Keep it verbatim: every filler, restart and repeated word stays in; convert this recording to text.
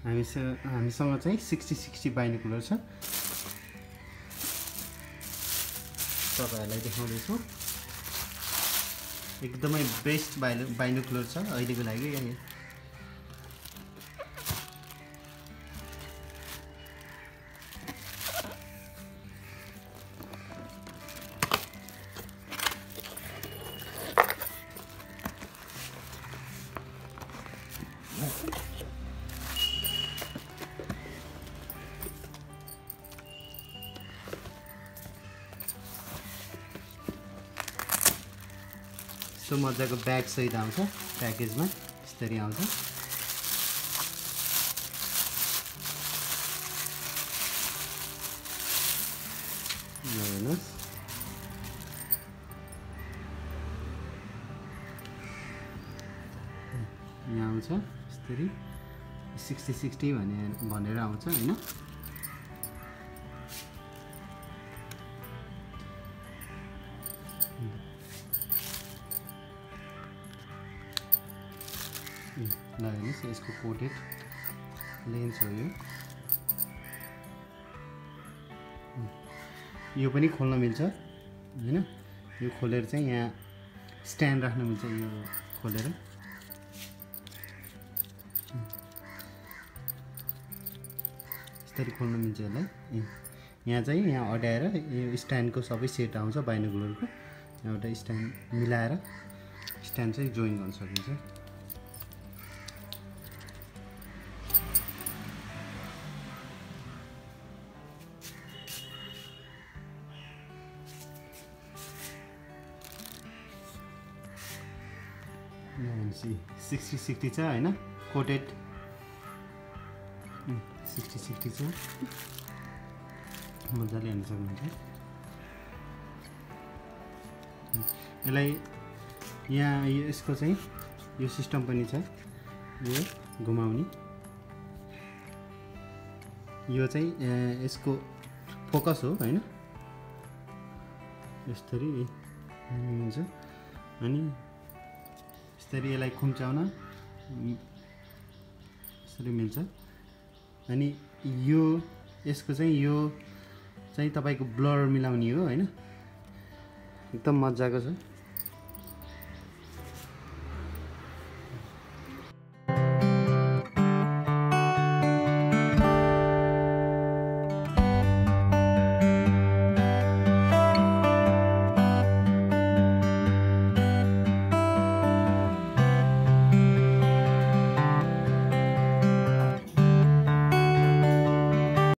हामीसँग हामीसँग चाहिँ सिक्सटी सिक्सटी बाइनोकुलर छ। तपाईहरुलाई देखाउँदैछु। एकदमै बेस्ट बाइनोकुलर छ अहिलेको लागि। यस्तो मजाको ब्याग सहित आउँछ, प्याकेजमा यसरी आउँछ। हेर्नुस्, यहाँ आउँछ यसरी सिक्सटी सिक्सटी भने भनेर आउँछ हैन। ल हेर्नुस्, यसको कोटेड लेन्स हो यो। यो पनि खोल्न मिल्छ हैन। यो खोलेर चाहिँ यहाँ स्ट्यान्ड राख्न मिल्छ। यो खोलेर यसरी खोल्न मिल्छ यसलाई। यहाँ चाहिँ यहाँ अड्याएर यो स्ट्यान्डको सबै सेट आउँछ बाइनोकुलरको। एउटा स्ट्यान्ड मिलाएर स्ट्यान्ड चाहिँ जोइन गर्न सकिन्छ। सिक्सटी सिक्सटी छ हैन, कोटेड सिक्सटी सिक्सटी छ। मजाले हेर्न सक्नुहुन्छ। यसलाई यहाँ यसको चाहिँ यो सिस्टम पनि छ, यो घुमाउने। यो चाहिँ यसको फोकस हो हैन। यसरी हुन्छ अनि यसरी यसलाई खुम्चाउन यसरी मिल्छ। अनि यो यसको चाहिँ यो चाहिँ तपाईको ब्लर मिलाउने हो हैन। एकदम मजाको छ।